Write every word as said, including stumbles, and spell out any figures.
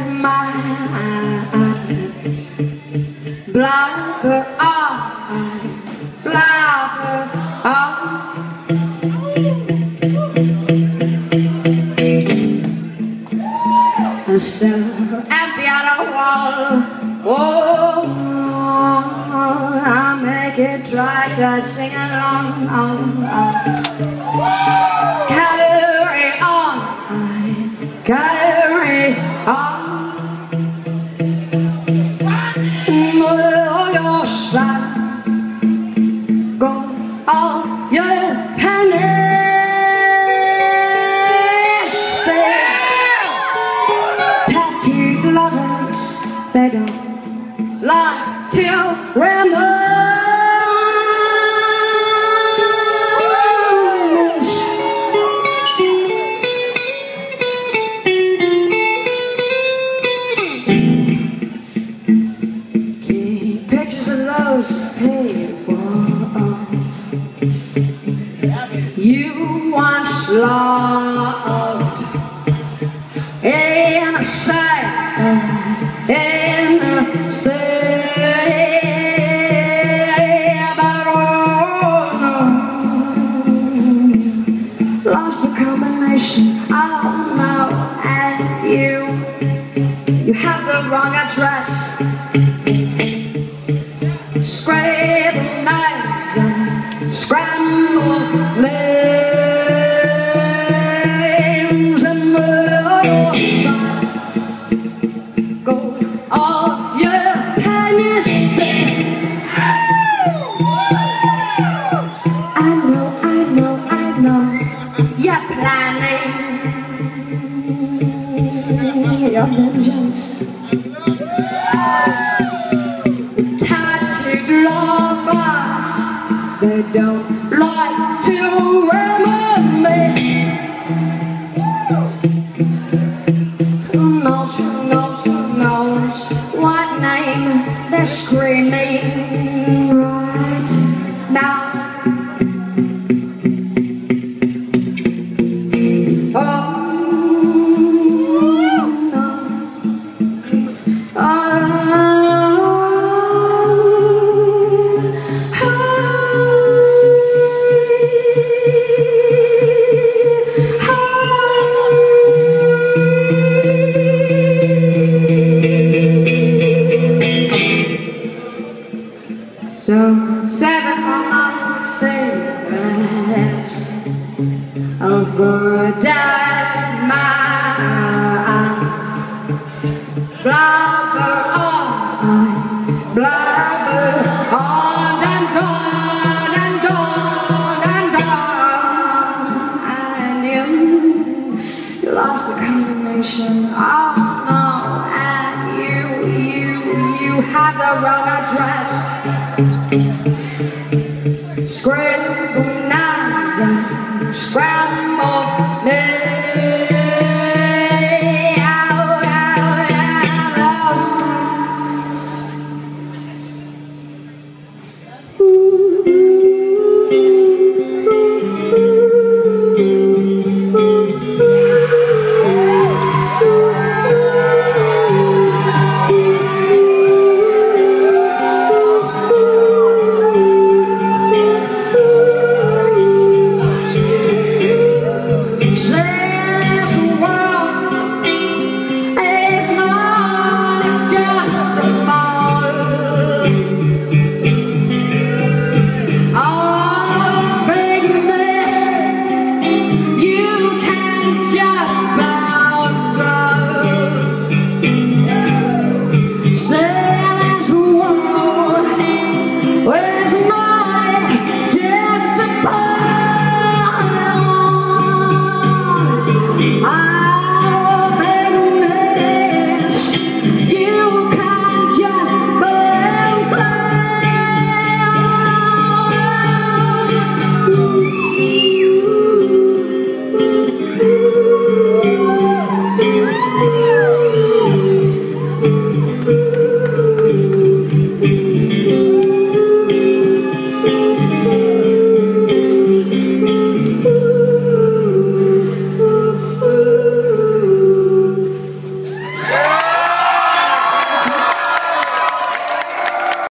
mine. Blabber on, blabber on. And still empty on a wall. Oh, I make it try to sing along. Oh, oh. Carry on, carry on. Oh, your side, go all your pennies. Tattooed lovers, they don't like to reminisce. Keep pictures of those people you once loved in a sight, in a lost the combination, oh no, and you, you have the wrong address. Scrape knives and scramble names and murder. Go all your pennies. I know, I know, I know. You're planning your vengeance. Tattooed lovers, they don't like to reminisce. Who knows, who knows, who knows what name they're screaming right now. Oh, no. Oh, oh, so seven more cigarettes of a dead man. Blabber on, blabber on and on and on and on. And you, you lost the combination, oh no. And you, you, you have the wrong address. Scribble knives and scramble